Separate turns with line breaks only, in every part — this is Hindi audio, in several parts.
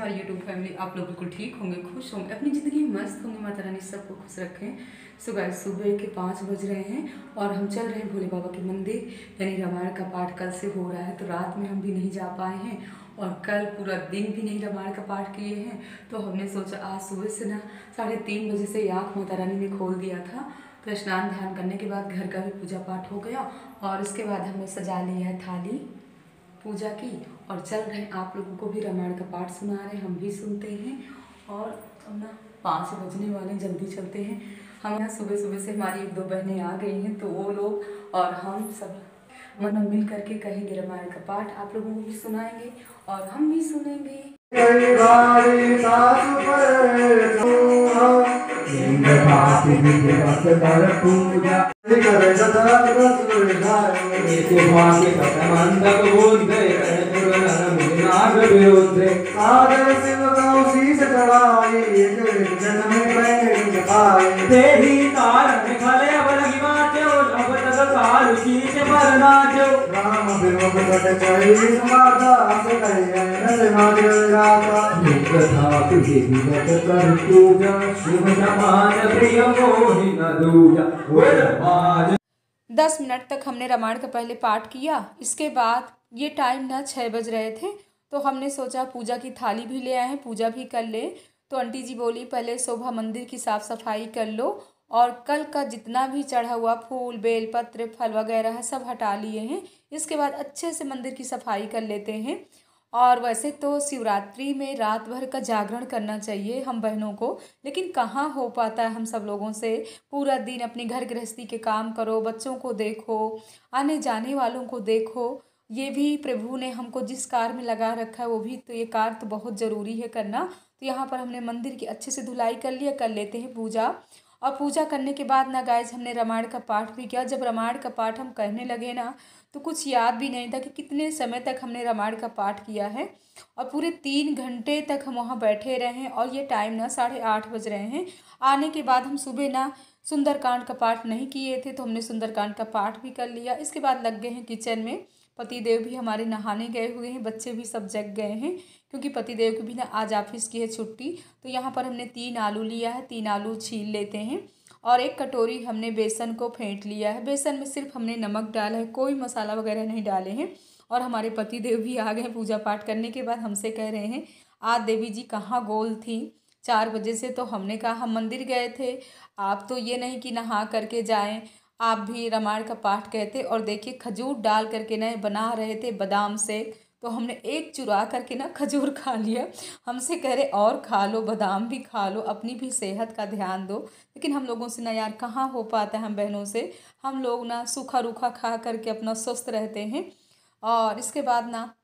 हमारी यूट्यूब फैमिली, आप लोग बिल्कुल ठीक होंगे, खुश होंगे, अपनी ज़िंदगी में मस्त होंगे। माता रानी सबको खुश रखें। सुबह के 5 बज रहे हैं और हम चल रहे हैं भोले बाबा के मंदिर, यानी रामायण का पाठ कल से हो रहा है। तो रात में हम भी नहीं जा पाए हैं और कल पूरा दिन भी नहीं रामायण का पाठ किए हैं। तो हमने सोचा आज सुबह से ना 3:30 बजे से आँख माता रानी ने खोल दिया था। तो स्नान ध्यान करने के बाद घर का भी पूजा पाठ हो गया और उसके बाद हमने सजा लिया है थाली पूजा की और चल रहे हैं। आप लोगों को भी रामायण का पाठ सुना रहे हैं, हम भी सुनते हैं। और अब ना 5 बजने वाले, जल्दी चलते हैं। हम यहाँ सुबह से हमारी 1-2 बहनें आ गई हैं, तो वो लोग और हम सब मन मिल करके कहेंगे रामायण का पाठ। आप लोगों को भी सुनाएंगे और हम भी सुनेंगे। दस मिनट तक हमने रामायण का पहले पाठ किया। इसके बाद ये टाइम ना 6 बज रहे थे, तो हमने सोचा पूजा की थाली भी ले आए हैं, पूजा भी कर ले। तो आंटी जी बोली पहले शोभा मंदिर की साफ़ सफाई कर लो और कल का जितना भी चढ़ा हुआ फूल बेल पत्र फल वगैरह है सब हटा लिए हैं। इसके बाद अच्छे से मंदिर की सफाई कर लेते हैं। और वैसे तो शिवरात्रि में रात भर का जागरण करना चाहिए हम बहनों को, लेकिन कहाँ हो पाता है हम सब लोगों से। पूरा दिन अपनी घर गृहस्थी के काम करो, बच्चों को देखो, आने जाने वालों को देखो। ये भी प्रभु ने हमको जिस कार्य में लगा रखा है वो भी तो ये कार्य तो बहुत ज़रूरी है करना। तो यहाँ पर हमने मंदिर की अच्छे से धुलाई कर लिया, कर लेते हैं पूजा। और पूजा करने के बाद ना गाइज हमने रामायण का पाठ भी किया। जब रामायण का पाठ हम करने लगे ना तो कुछ याद भी नहीं था कि कितने समय तक हमने रामायण का पाठ किया है। और पूरे 3 घंटे तक हम वहाँ बैठे रहे हैं और ये टाइम ना 8:30 बज रहे हैं। आने के बाद हम सुबह ना सुंदरकांड का पाठ नहीं किए थे, तो हमने सुंदरकांड का पाठ भी कर लिया। इसके बाद लग गए हैं किचन में। पतिदेव भी हमारे नहाने गए हुए हैं, बच्चे भी सब जग गए हैं क्योंकि पतिदेव की भी ना आज ऑफिस की है छुट्टी। तो यहाँ पर हमने 3 आलू लिया है, 3 आलू छील लेते हैं और 1 कटोरी हमने बेसन को फेंट लिया है। बेसन में सिर्फ हमने नमक डाला है, कोई मसाला वगैरह नहीं डाले हैं। और हमारे पतिदेव भी आ गए पूजा पाठ करने के बाद। हमसे कह रहे हैं आज देवी जी कहाँ गोल थी 4 बजे से। तो हमने कहा हम मंदिर गए थे, आप तो ये नहीं कि नहा करके जाएं, आप भी रामायण का पाठ कहते। और देखिए खजूर डाल करके ना बना रहे थे बादाम से, तो हमने एक चुरा करके ना खजूर खा लिया। हमसे कह रहे और खा लो, बादाम भी खा लो, अपनी भी सेहत का ध्यान दो। लेकिन हम लोगों से ना यार कहाँ हो पाता है हम बहनों से। हम लोग ना सूखा रूखा खा करके अपना स्वस्थ रहते हैं। और इसके बाद ना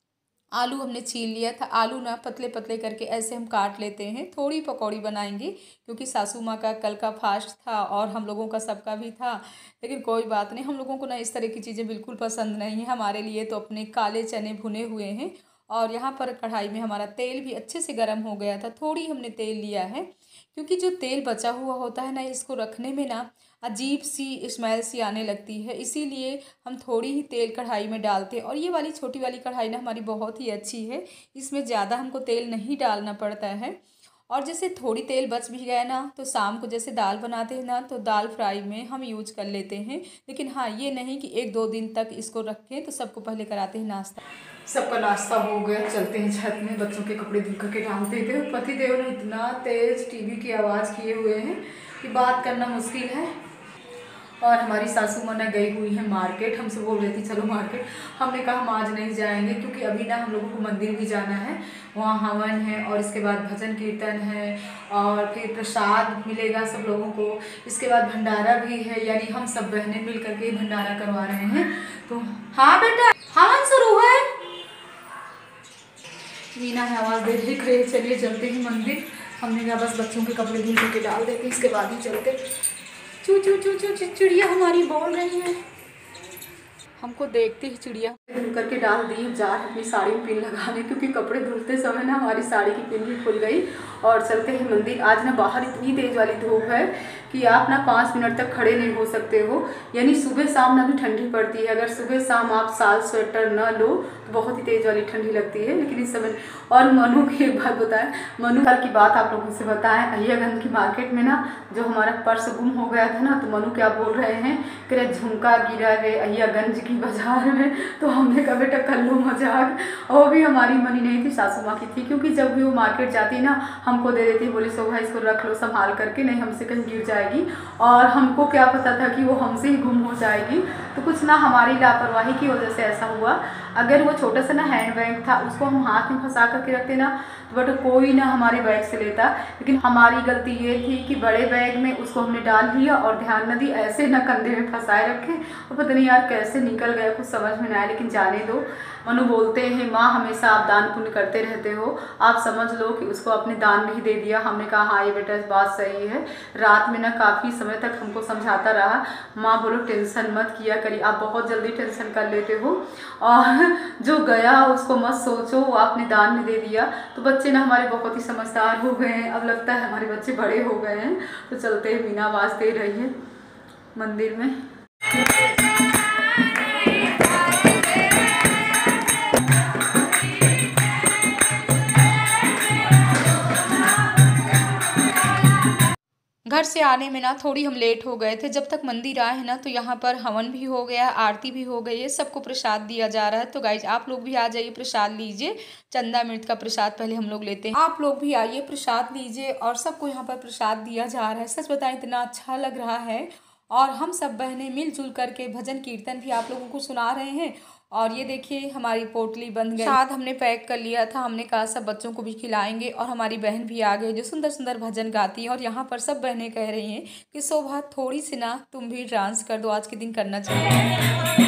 आलू हमने छील लिया था। आलू ना पतले पतले करके ऐसे हम काट लेते हैं। थोड़ी पकौड़ी बनाएंगे क्योंकि सासू माँ का कल का फास्ट था और हम लोगों का सबका भी था। लेकिन कोई बात नहीं, हम लोगों को ना इस तरह की चीज़ें बिल्कुल पसंद नहीं है। हमारे लिए तो अपने काले चने भुने हुए हैं। और यहाँ पर कढ़ाई में हमारा तेल भी अच्छे से गर्म हो गया था। थोड़ी हमने तेल लिया है क्योंकि जो तेल बचा हुआ होता है ना, इसको रखने में ना अजीब सी स्मेल सी आने लगती है, इसीलिए हम थोड़ी ही तेल कढ़ाई में डालते हैं। और ये वाली छोटी वाली कढ़ाई ना हमारी बहुत ही अच्छी है, इसमें ज़्यादा हमको तेल नहीं डालना पड़ता है। और जैसे थोड़ी तेल बच भी गया ना तो शाम को जैसे दाल बनाते हैं ना तो दाल फ्राई में हम यूज कर लेते हैं। लेकिन हाँ ये नहीं कि 1-2 दिन तक इसको रखें। तो सबको पहले कराते हैं नाश्ता। सबका नाश्ता हो गया, चलते हैं छत में, बच्चों के कपड़े धुल करके डालते थे। पतिदेव ने इतना तेज टीवी की आवाज़ किए हुए हैं कि बात करना मुश्किल है। और हमारी सासू माँ ना गई हुई है मार्केट, हमसे बोल रही थी चलो मार्केट। हमने कहा हम आज नहीं जाएंगे क्योंकि अभी ना हम लोगों को मंदिर भी जाना है, वहाँ हवन है और इसके बाद भजन कीर्तन है और फिर प्रसाद मिलेगा सब लोगों को। इसके बाद भंडारा भी है, यानी हम सब बहनें मिल करके भंडारा करवा रहे हैं। तो हाँ बेटा हवन शुरू है। मीना है आवाज़ दे रही, चलिए चलते हैं मंदिर। हमने कहा बस बच्चों के कपड़े धुल करके डाल देते, इसके बाद ही चलते। चू चू चू चू चिड़िया हमारी बोल रही है, हमको देखते ही चिड़िया धुल करके डाल दी। जा अपनी साड़ी में पिन लगाने क्योंकि कपड़े धुलते समय ना हमारी साड़ी की पिन भी खुल गई। और चलते हैं मंदिर। आज ना बाहर इतनी तेज़ वाली धूप है
कि आप ना 5 मिनट तक खड़े नहीं हो सकते हो, यानी सुबह शाम ना भी ठंडी पड़ती है। अगर सुबह शाम आप साल स्वेटर न लो तो बहुत ही तेज़ वाली ठंडी लगती है। लेकिन इस समय और मनु की एक बात बताएं, मनु कल की बात आप लोगों से बताएं, अहियागंज की मार्केट में ना जो हमारा पर्स गुम हो गया था ना, तो मनु क्या बोल रहे हैं कि अरे झुमका गिरा है अहियागंज की बाजार में। तो हमने कहा बेटा कर लो मजाक, और वो भी हमारी मनी नहीं थी, सासू माँ की थी, क्योंकि जब भी वो मार्केट जाती ना हमको दे देती, बोली शोभा इसको रख लो संभाल करके, नहीं हमसे कहीं गिर जाएगी। और हमको क्या पता था कि वो हमसे ही गुम हो जाएगी। तो कुछ ना हमारी लापरवाही की वजह से ऐसा हुआ। अगर वो छोटा सा ना हैंड बैग था, उसको हम हाथ में फंसा करके रखते ना, तो बट कोई ना हमारे बैग से लेता। लेकिन हमारी गलती ये थी कि बड़े बैग में उसको हमने डाल लिया और ध्यान न दी, ऐसे ना कंधे में फंसाए रखे, और पता नहीं यार कैसे निकल गया, कुछ समझ में नहीं आया। लेकिन जाने दो। मनु बोलते हैं माँ हमेशा आप दान पुण्य करते रहते हो, आप समझ लो कि उसको अपने दान भी दे दिया। हमने कहा हाँ ये बेटा इस बात सही है। रात में ना काफ़ी समय तक हमको समझाता रहा, माँ बोलो टेंशन मत किया करिए, आप बहुत जल्दी टेंशन कर लेते हो, और जो गया उसको मत सोचो, वो आपने दान में दे दिया। तो बच्चे ना हमारे बहुत ही समझदार हो गए हैं, अब लगता है हमारे बच्चे बड़े हो गए हैं। तो चलते हैं बिना आवाज़ दे रही है मंदिर में।
घर से आने में ना थोड़ी हम लेट हो गए थे। जब तक मंदिर आए हैं ना तो यहाँ पर हवन भी हो गया, आरती भी हो गई है, सबको प्रसाद दिया जा रहा है। तो गाइज आप लोग भी आ जाइए, प्रसाद लीजिए। चंदा मृत का प्रसाद पहले हम लोग लेते हैं, आप लोग भी आइए प्रसाद लीजिए। और सबको यहाँ पर प्रसाद दिया जा रहा है। सच बताएं इतना अच्छा लग रहा है। और हम सब बहनें मिलजुल करके भजन कीर्तन भी आप लोगों को सुना रहे हैं। और ये देखिए हमारी पोटली बन गई, प्रसाद हमने पैक कर लिया था, हमने कहा सब बच्चों को भी खिलाएंगे। और हमारी बहन भी आ गई जो सुंदर सुंदर भजन गाती है। और यहाँ पर सब बहनें कह रही हैं कि शोभा थोड़ी सी ना तुम भी डांस कर दो, आज के दिन करना चाहिए।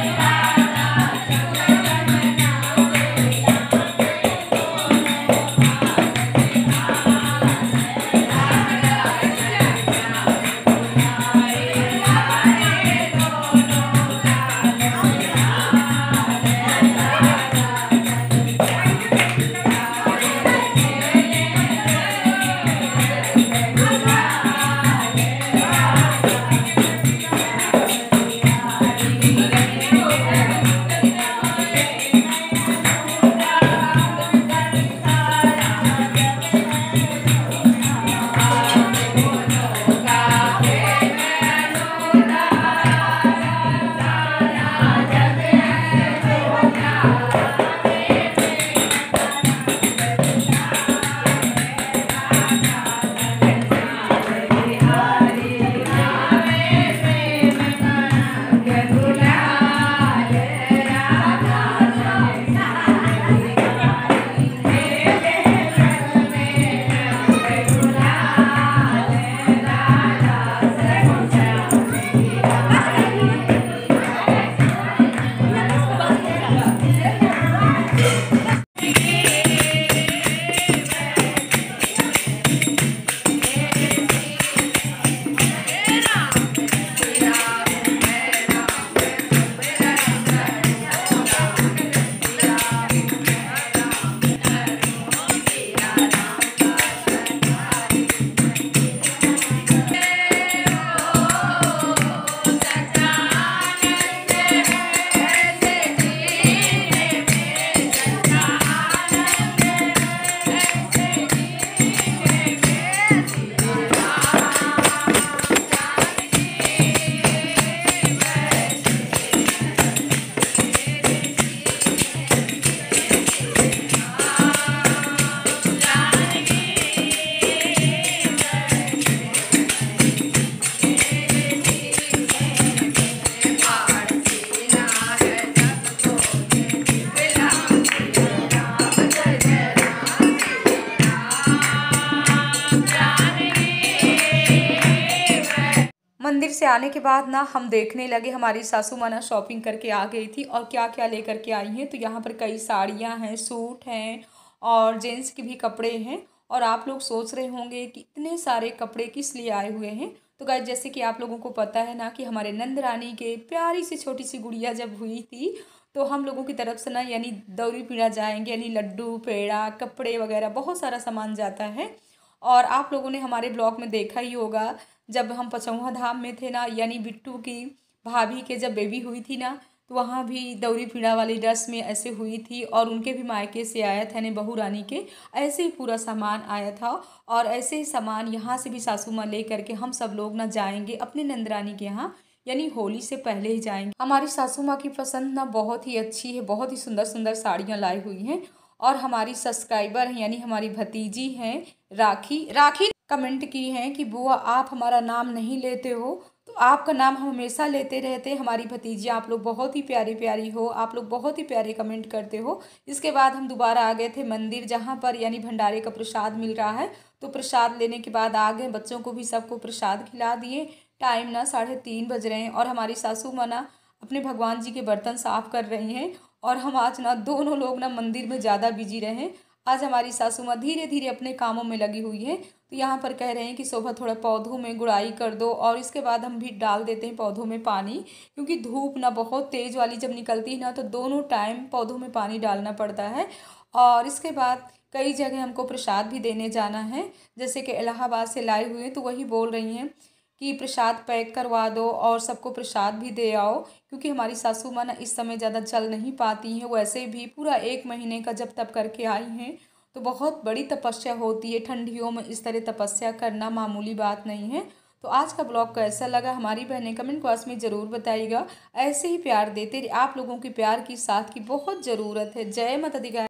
मंदिर से आने के बाद ना हम देखने लगे, हमारी सासू माँ ना शॉपिंग करके आ गई थी और क्या क्या लेकर के आई हैं। तो यहाँ पर कई साड़ियाँ हैं, सूट हैं और जेंट्स के भी कपड़े हैं। और आप लोग सोच रहे होंगे कि इतने सारे कपड़े किस लिए आए हुए हैं। तो गाइस जैसे कि आप लोगों को पता है ना कि हमारे नंद रानी के प्यारी सी छोटी सी गुड़िया जब हुई थी तो हम लोगों की तरफ से ना यानी दौरी पीड़ा जाएंगे, यानी लड्डू पेड़ा कपड़े वगैरह बहुत सारा सामान जाता है। और आप लोगों ने हमारे ब्लॉग में देखा ही होगा जब हम पचौहा धाम में थे ना, यानी बिट्टू की भाभी के जब बेबी हुई थी ना, तो वहाँ भी दौरी पीड़ा वाली रस्म में ऐसे हुई थी और उनके भी मायके से आया था, यानी बहू रानी के ऐसे ही पूरा सामान आया था। और ऐसे ही सामान यहाँ से भी सासू माँ ले करके हम सब लोग ना जाएंगे अपने नंदरानी के यहाँ, यानी होली से पहले ही जाएंगे। हमारी सासू माँ की पसंद ना बहुत ही अच्छी है, बहुत ही सुंदर सुंदर साड़ियाँ लाई हुई हैं। और हमारी सब्सक्राइबर हैं, यानी हमारी भतीजी हैं राखी कमेंट की हैं कि बुआ आप हमारा नाम नहीं लेते हो, तो आपका नाम हम हमेशा लेते रहते। हमारी भतीजी आप लोग बहुत ही प्यारी प्यारी हो, आप लोग बहुत ही प्यारे कमेंट करते हो। इसके बाद हम दोबारा आ गए थे मंदिर, जहाँ पर यानी भंडारे का प्रसाद मिल रहा है, तो प्रसाद लेने के बाद आ गए, बच्चों को भी सबको प्रसाद खिला दिए। टाइम ना 3:30 बज रहे हैं और हमारी सासू माँ ना अपने भगवान जी के बर्तन साफ कर रही हैं। और हम आज ना दोनों लोग ना मंदिर में ज़्यादा बिजी रहे। आज हमारी सासू माँ धीरे धीरे अपने कामों में लगी हुई है। तो यहाँ पर कह रहे हैं कि शोभा थोड़ा पौधों में गुड़ाई कर दो, और इसके बाद हम भी डाल देते हैं पौधों में पानी, क्योंकि धूप ना बहुत तेज़ वाली जब निकलती है ना, तो दोनों टाइम पौधों में पानी डालना पड़ता है। और इसके बाद कई जगह हमको प्रसाद भी देने जाना है, जैसे कि इलाहाबाद से लाए हुए हैं, तो वही बोल रही हैं कि प्रसाद पैक करवा दो और सबको प्रसाद भी दे आओ, क्योंकि हमारी सासू माँ ना इस समय ज़्यादा चल नहीं पाती हैं। वैसे भी पूरा 1 महीने का जब तब करके आई हैं, तो बहुत बड़ी तपस्या होती है। ठंडियों में इस तरह तपस्या करना मामूली बात नहीं है। तो आज का ब्लॉग कैसा लगा हमारी बहनें कमेंट बॉक्स में ज़रूर बताइएगा। ऐसे ही प्यार देते, आप लोगों के प्यार की साथ की बहुत ज़रूरत है। जय माता दी।